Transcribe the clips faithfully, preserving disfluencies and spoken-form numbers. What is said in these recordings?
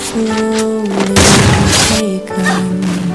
slowly taken.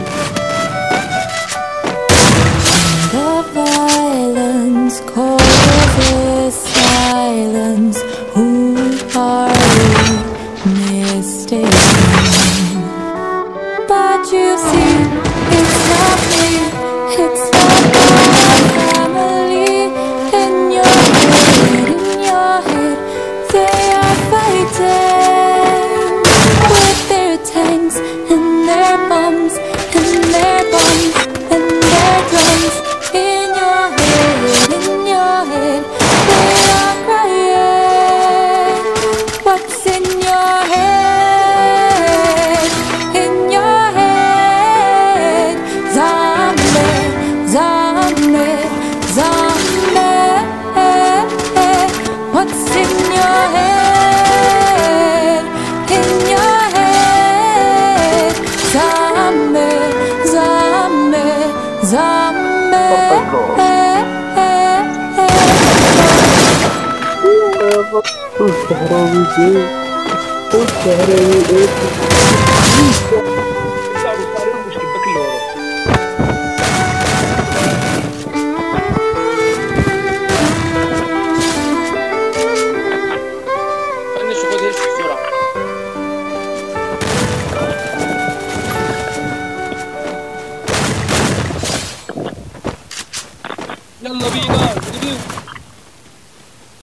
The violence causes silence. Who are we mistaken? But you see, it's not me, it's not my family. In your head, in your head, they are fighting with their tanks and their bombs and their bombs and their drums. In your head, in your head, they are crying. What's in your head? In your head, zombie, zombie, zombie. What's in your head? In your head, zombie, zombie, zombie. والكهربي جاي والكهربي ايه مش كباك اللي وراه فنش وخد هيش بسرعة يلا بينا